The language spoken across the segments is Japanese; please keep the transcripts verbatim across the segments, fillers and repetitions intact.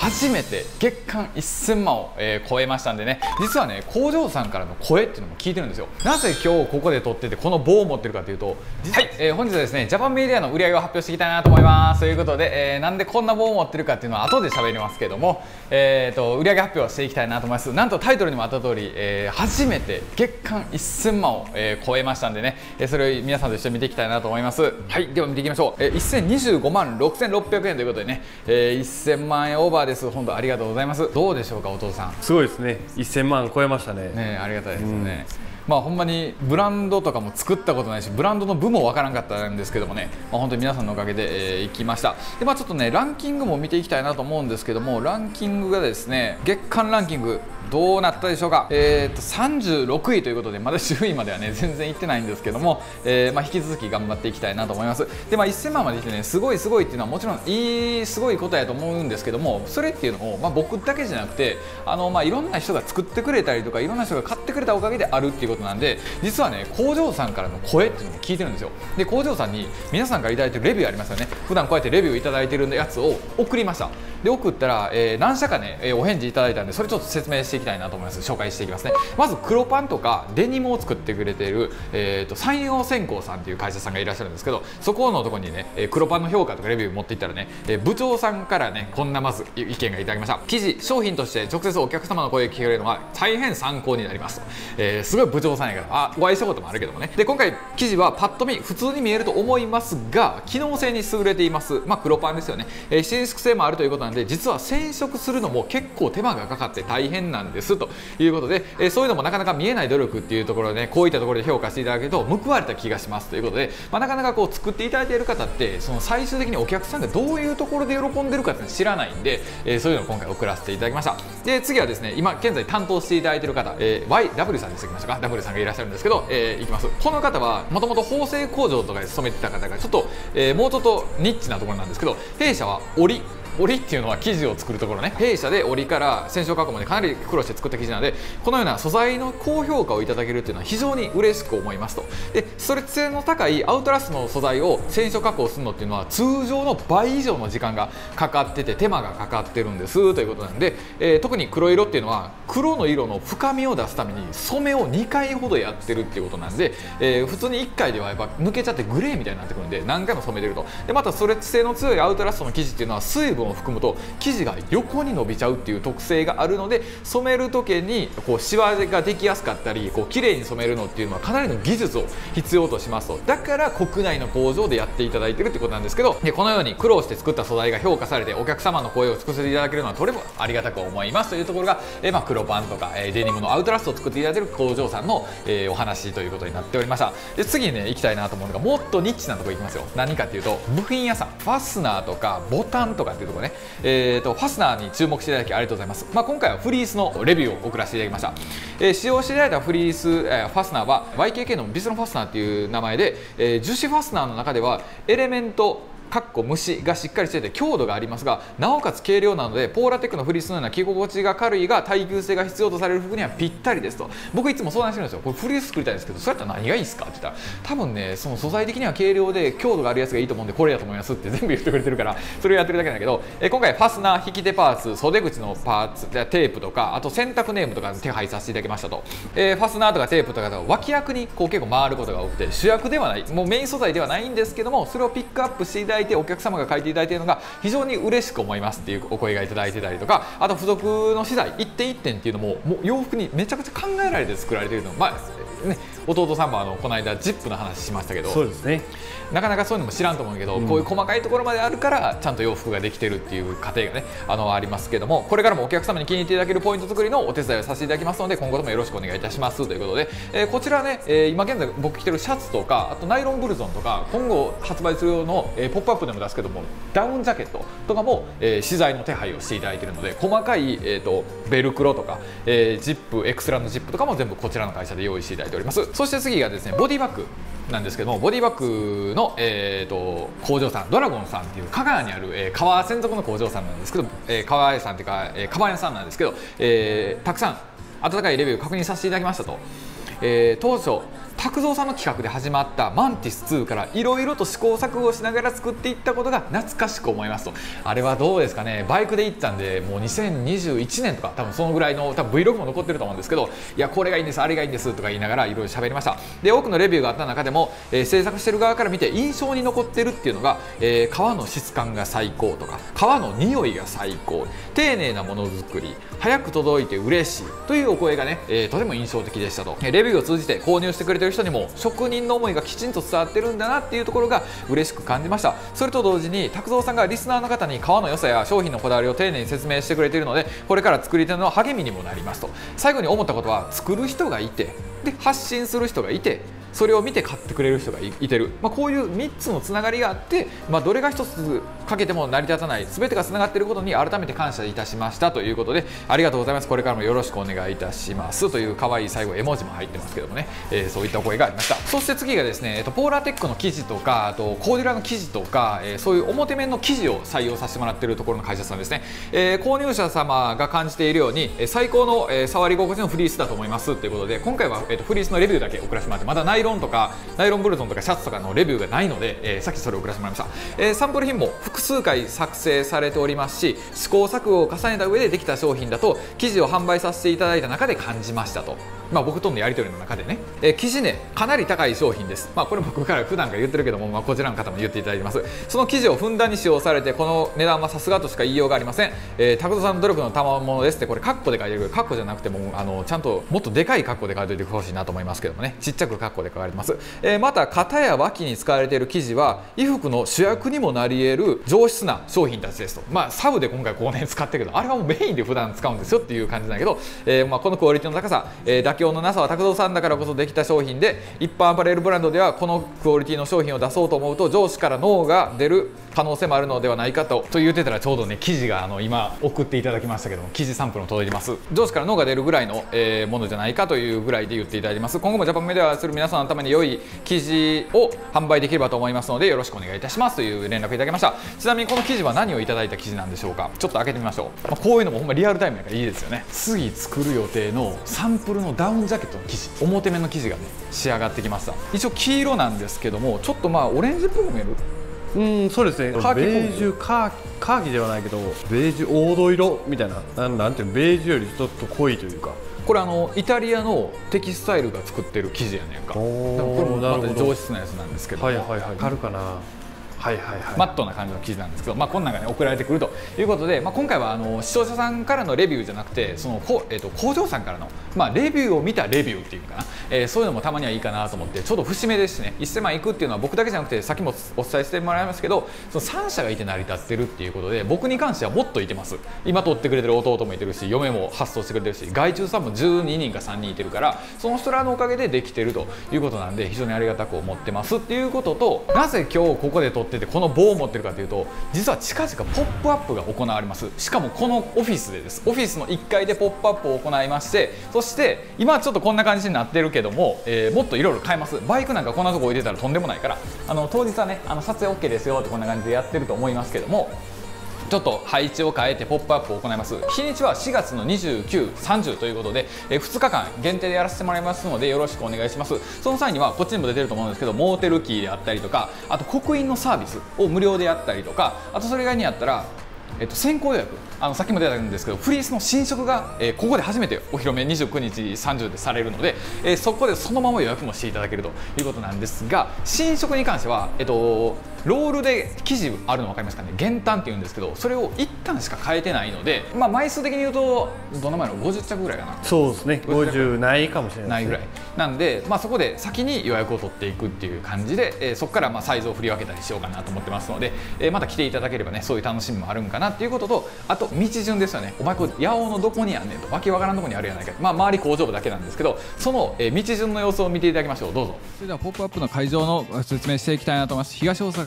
初めて月間せんまんを、えー、超えましたんでね、実はね工場さんからの声っていうのも聞いてるんですよ。なぜ今日ここで撮っててこの棒を持ってるかというと、はい、えー、本日はですねジャパンメディアの売り上げを発表していきたいなと思います。ということで、えー、なんでこんな棒を持ってるかっていうのは後で喋りますけども、えー、と売り上げ発表していきたいなと思います。なんとタイトルにもあった通り、えー、初めて月間せんまんを、えー、超えましたんでね、それを皆さんと一緒に見ていきたいなと思います。はい、では見ていきましょう。えー、せんにじゅうごまんろくせんろっぴゃくえんということでね、えー、せんまんえんオーバーです。本当ありがとうございます。どうでしょうか、お父さん。 すごいですね。せんまん超えましたね。 ね、ありがたいですね。うん、まあほんまにブランドとかも作ったことないし、ブランドの部もわからんかったんですけどもね、まあ、本当に皆さんのおかげで、えー、行きました。で、まあちょっとねランキングも見ていきたいなと思うんですけども、ランキングがですね、月間ランキングどうなったでしょうか。えー、とさんじゅうろくいということで、まだじゅういまではね全然いってないんですけども、えーまあ、引き続き頑張っていきたいなと思います。で、まあ、せんまんまでいってね、すごいすごいっていうのはもちろんいいすごいことやと思うんですけども、それっていうのも、まあ、僕だけじゃなくて、あの、まあ、いろんな人が作ってくれたりとか、いろんな人が買ってくれたおかげであるっていうことなんで、実はね工場さんからの声っていうのも聞いてるんですよ。で、工場さんに皆さんからいただいてるレビューありますよね。普段こうやってレビューいただいてるやつを送りました。で、送ったら、えー、何社かね、えー、お返事いただいたんで、それちょっと説明していきたいなと思います。紹介していきますね。まず黒パンとかデニムを作ってくれている、えー、と山陽線香さんという会社さんがいらっしゃるんですけど、そこのところにね黒パンの評価とかレビュー持っていったらね、部長さんからねこんなまず意見がいただきました。生地商品として直接お客様の声を聞けるのは大変参考になりますと、えー、すごい部長さんやから、あ、お会いしたこともあるけどもね。で、今回生地はパッと見普通に見えると思いますが、機能性に優れています。まあ黒パンですよね。えー、伸縮性もあるということなんで、実は染色するのも結構手間がかかって大変なんですということで、えー、そういうのもなかなか見えない努力っていうところでね、こういったところで評価していただけると報われた気がしますということで、まあ、なかなかこう作っていただいている方ってその最終的にお客さんがどういうところで喜んでるかって知らないんで、えー、そういうのを今回送らせていただきました。で、次はですね、今現在担当していただいている方、えー、ワイダブリュー さんにしておきましたか。 ダブリュー さんがいらっしゃるんですけど、えー、いきます。この方はもともと縫製工場とかで勤めてた方がちょっと、えー、もうちょっとニッチなところなんですけど、弊社は織織っていうのは生地を作るところね、弊社で織から染色加工までかなり苦労して作った生地なので、このような素材の高評価をいただけるっていうのは非常に嬉しく思いますと。で、ストレッチ性の高いアウトラストの素材を染色加工するのっていうのは通常の倍以上の時間がかかってて手間がかかってるんですということなんで、えー、特に黒色っていうのは黒の色の深みを出すために染めをにかいほどやってるっていうことなんで、えー、普通にいっかいではやっぱ抜けちゃってグレーみたいになってくるんで何回も染めてると。で、またストレッチ性の強いアウトラストの生地っていうのは水分を含むと生地が横に伸びちゃうっていう特性があるので、染める時にこうシワができやすかったり、こう綺麗に染めるのっていうのはかなりの技術を必要としますと。だから国内の工場でやっていただいてるってことなんですけど、でこのように苦労して作った素材が評価されてお客様の声を尽くせていただけるのはとてもありがたく思いますというところが、えまあ、黒パンとか、えデニムのアウトラストを作っていただいている工場さんの、えー、お話ということになっておりました。で、次にね行きたいなと思うのがもっとニッチなところ行きますよ。何かっていうと部品屋さん、ファスナーとかボタンとかっていうところね、えーとファスナーに注目していただきありがとうございます。まあ、今回はフリースのレビューを送らせていただきました。えー、使用していただいたフリース、えー、ファスナーは ワイケーケー のビスロンファスナーっていう名前で、えー、樹脂ファスナーの中ではエレメントかっこ虫がしっかりしていて強度がありますが、なおかつ軽量なのでポーラテックのフリースのような着心地が軽いが耐久性が必要とされる服にはぴったりですと。僕いつも相談してるんですよ。これフリース作りたいんですけど、それやったら何がいいですかって言ったら、多分ねその素材的には軽量で強度があるやつがいいと思うんでこれやと思いますって全部言ってくれてるから、それをやってるだけなんだけど、え今回ファスナー引き手パーツ、袖口のパーツ、テープとかあと洗濯ネームとか手配させていただきましたと。えー、ファスナーとかテープとかが脇役にこう結構回ることが多くて、主役ではない、もうメイン素材ではないんですけども、それをピックアップしていただいてお客様が書いていただいているのが非常に嬉しく思いますっていうお声がいただいてたりとか、あと付属の資材一点一点っていうのももう洋服にめちゃくちゃ考えられて作られているの、まあね、弟さんもあのこの間ジップの話しましたけど、 そうですね、 なかなかそういうのも知らんと思うけど、うん、こういう細かいところまであるからちゃんと洋服ができてるっていう過程がね あのありますけども、これからもお客様に気に入っていただけるポイント作りのお手伝いをさせていただきますので、今後ともよろしくお願いいたしますということで、えー、こちらね、えー、今現在僕着てるシャツとかあとナイロンブルゾンとか今後発売する用の、えー、ポップアップでも出すけどもダウンジャケットとかも、えー、資材の手配をしていただいているので、細かい、えー、とベルクロとか、えー、ジップエクストラのジップとかも全部こちらの会社で用意していただいております。そして次がですねボディバッグなんですけども、ボディバッグの、えー、と工場さんドラゴンさんっていう香川にある、えー、革専属の工場さんなんですけど、えー、革屋さんっていうか、えー、カバン屋さんなんですけど、えー、たくさん温かいレビューを確認させていただきましたと。えー、当初拓三さんの企画で始まったマンティスツーからいろいろと試行錯誤しながら作っていったことが懐かしく思いますと。あれはどうですかね、バイクで行ったんでもうにせんにじゅういちねんとか多分そのぐらいの多分 Vlog も残ってると思うんですけど、いやこれがいいんですあれがいいんですとか言いながらいろいろ喋りました。で多くのレビューがあった中でも、えー、制作してる側から見て印象に残ってるっていうのが、えー、革の質感が最高とか革の匂いが最高、丁寧なものづくり、早く届いて嬉しいというお声がね、えー、とても印象的でしたと。レビューを通じて購入してくれてる人にも職人の思いがきちんと伝わってるんだなっていうところが嬉しく感じました。それと同時に拓三さんがリスナーの方に革の良さや商品のこだわりを丁寧に説明してくれているので、これから作り手の励みにもなりますと。最後に思ったことは、作る人がいてで発信する人がいて、それを見て買ってくれる人が い, いてる、まあ、こういうみっつのつながりがあって、まあ、どれがひとつかけても成り立たない、全てがつながっていることに改めて感謝いたしましたということで、ありがとうございます、これからもよろしくお願いいたしますという可愛い最後絵文字も入ってますけどもね、えー、そういったお声がありました。そして次がですね、えっと、ポーラーテックの生地とか、あとコーデュラの生地とか、えー、そういう表面の生地を採用させてもらっているところの会社さんですね、えー、購入者様が感じているように最高の、えー、触り心地のフリースだと思いますということで、今回は、えー、とフリースのレビューだけ送らせてもらって、まだナイロンとかナイロンブルゾンとかシャツとかのレビューがないので、えー、さっきそれを送らせてもらいました。えー、サンプル品も複数回作成されておりますし、試行錯誤を重ねた上でできた商品だと生地を販売させていただいた中で感じましたと。まあ、僕とのやり取りの中でね、えー、生地ねかなり高い商品です。まあ、これ僕から普段から言ってるけども、まあ、こちらの方も言っていただいてます。その生地をふんだんに使用されて、この値段はさすがとしか言いようがありません。えー、拓三さんの努力の賜物ですって、これカッコで書いてるけど、カッコじゃなくてもあのちゃんともっとでかいカッコで書いておいてほしいなと思いますけどもね、ちっちゃくカッコで書かれてます。えー、また肩や脇に使われている生地は衣服の主役にもなり得る上質な商品たちですと。まあサブで今回こうね使ってるけど、あれはもうメインで普段使うんですよっていう感じだけど、えー、まあこのクオリティの高さ、えー、妥協のなさは拓三さんだからこそできた商品で、一般アパレルブランドではこのクオリティの商品を出そうと思うと上司からノーが出る可能性もあるのではないかとと言ってたら、ちょうどね生地があの今送っていただきましたけども、生地サンプルも届いてます。上司からノーが出るぐらいの、えー、ものじゃないかというぐらいで言っていただいてます。今後もジャパンメディアする皆さんのために良い生地を販売できればと思いますので、よろしくお願いいたしますという連絡いただきました。ちなみにこの生地は何をいただいた生地なんでしょうか。ちょっと開けてみましょう。まあ、こういうのもほんまリアルタイムやからいいですよね。次作る予定のサンプルのダウンジャケットの生地、表面の生地がね仕上がってきました。一応黄色なんですけども、ちょっとまあオレンジっぽく見える。 うん、そうですね。ベージュカーキ、カーキではないけどベージュ黄土色みたいな、なんなんていうの、ベージュよりちょっと濃いというか、 これあのイタリアのテキスタイルが作ってる生地やねんか。これもまた上質なやつなんですけど、 はいはいはい、あるかな。はいはいはい、 マットな感じの生地なんですけど、まあ、こんなんが、ね、送られてくるということで、まあ、今回はあの視聴者さんからのレビューじゃなくて、そのこ、えー、と工場さんからの、まあ、レビューを見たレビューっていうかな、えー、そういうのもたまにはいいかなと思って、ちょうど節目ですしね、いっせんまんいくっていうのは僕だけじゃなくて、さっきもお伝えしてもらいますけど、そのさん社がいて成り立ってるっていうことで、僕に関してはもっといてます。今取ってくれてる弟もいてるし、嫁も発送してくれてるし、外注さんもじゅうににんかさんにんいてるから、その人らのおかげでできてるということなんで、非常にありがたく思ってますっていうことと、なぜ今日ここで撮っててこの棒を持ってるかというと、実は近々ポップアップが行われます。しかもこのオフィスでです。オフィスのいっかいでポップアップを行いまして、そして今はちょっとこんな感じになってるけども、えー、もっといろいろ変えます。バイクなんかこんなとこ置いてたらとんでもないから、あの当日はね、あの撮影 OK ですよってこんな感じでやってると思いますけども、ちょっと配置を変えてポップアップを行います。日にちはしがつのにじゅうく、さんじゅうということで、えふつかかん限定でやらせてもらいますので、よろしくお願いします。その際にはこっちにも出てると思うんですけど、モーテルキーであったりとか、あと刻印のサービスを無料でやったりとか、あとそれ以外にやったら、えっと、先行予約、あのさっきも出たんですけど、フリースの新色が、えー、ここで初めてお披露目にじゅうくにち、さんじゅうでされるので、えー、そこでそのまま予約もしていただけるということなんですが、新色に関しては、えっと、ロールで生地あるの分かりますかね、減反っていうんですけど、それをいったんしか変えてないので、まあ、枚数的に言うとどの前のごじゅっちゃくぐらいかな。 そうですね、ごじゅうないかもしれないですね。 ないぐらいなんで、まあ、そこで先に予約を取っていくっていう感じで、えー、そこからまあサイズを振り分けたりしようかなと思ってますので、えー、また来ていただければね、そういう楽しみもあるんかなっていうことと、あと道順ですよね。お前これ八尾のどこにあんねんと、わけわからんとこにあるやないか、まあ、周り工場部だけなんですけど、その、えー、道順の様子を見ていただきましょう。どうぞ。それではポップアップの会場の説明していきたいなと思います。東大阪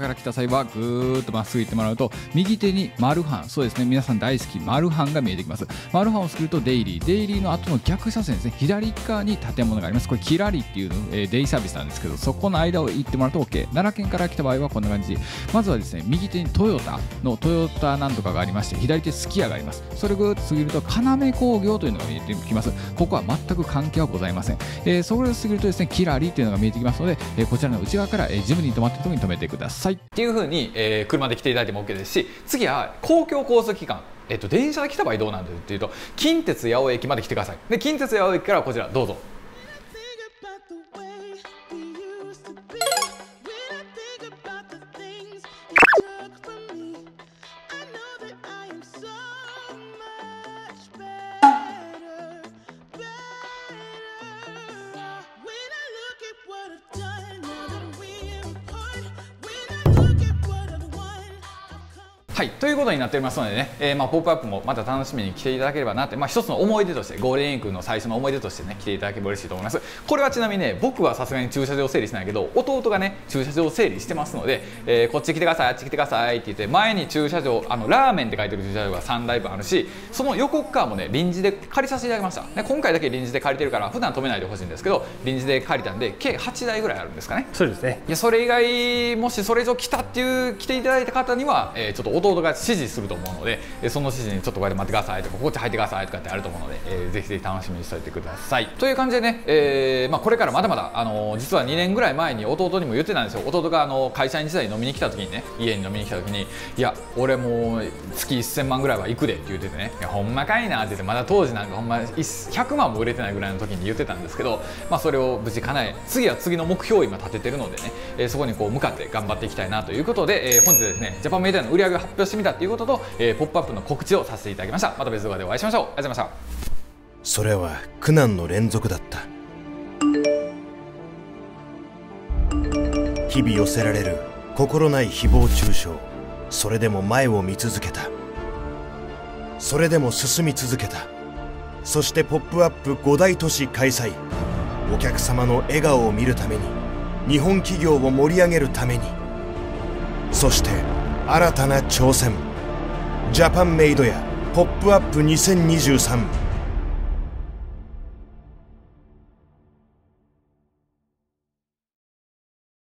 から来た際はぐーっとまっすぐ行ってもらうと右手にマルハン、そうですね、皆さん大好きマルハンが見えてきます。マルハンをするとデイリー、デイリーの後の逆車線ですね、左側に建物があります。これキラリっていう、えー、デイサービスなんですけど、そこの間を行ってもらうと OK。 奈良県から来た場合はこんな感じ。まずはですね、右手にトヨタのトヨタなんとかがありまして、左手すき家があります。それをぐーっと過ぎると要工業というのが見えてきます。ここは全く関係はございません。えー、それを過ぎるとですね、キラリというのが見えてきますので、えー、こちらの内側から、えー、ジムに止まっているところに止めてくださいっていう風に、えー、車で来ていただいても OK ですし、次は公共交通機関、えっと、電車で来た場合どうなんだっていうと、近鉄八尾駅まで来てください。で、近鉄八尾駅からこちらどうぞ。はい、ということになっておりますのでね、えー、まあポップアップもまた楽しみに来ていただければなって、まあ、一つの思い出として、ゴールデンウィークの最初の思い出としてね、来ていただければ嬉しいと思います。これはちなみにね、僕はさすがに駐車場整理しないけど、弟がね、駐車場整理してますので、えー、こっち来てください、あっち来てくださいって言って、前に駐車場、あのラーメンって書いてる駐車場がさんだいぶんあるし、その横側もね、臨時で借りさせていただきました。ね、今回だけ臨時で借りてるから、普段止めないでほしいんですけど、臨時で借りたんで、計はちだいぐらいあるんですかね。 そうですね。 いや、それ以外、もしそれ以上来たっていう、来ていただいた方には、えー、ちょっと弟が指示すると思うので、その指示にちょっとこうやって待ってくださいとか、こっち入ってくださいとかってあると思うので、えー、ぜひぜひ楽しみにしておいてくださいという感じでね、えーまあ、これからまだまだ、あのー、実はにねんぐらい前に弟にも言ってたんですよ。弟があの会社員時代に飲みに来た時にね、家に飲みに来た時に、いや俺もう月せんまんぐらいは行くでって言っててね、いやほんまかいなって言って、まだ当時なんかほんまひゃくまんも売れてないぐらいの時に言ってたんですけど、まあ、それを無事叶え、次は次の目標を今立ててるのでね、えー、そこにこう向かって頑張っていきたいなということで、えー、本日ですね、ジャパンメディアの売り上げを発表してみたということと、えー、ポップアップの告知をさせていただきました。また別動画でお会いしましょう。ありがとうございました。 それは苦難の連続だった。日々寄せられる心ない誹謗中傷。それでも前を見続けた。それでも進み続けた。そしてポップアップご大都市開催。お客様の笑顔を見るために、日本企業を盛り上げるために、そして新たな挑戦、ジャパンメイドやポップアップにせんにじゅうさん。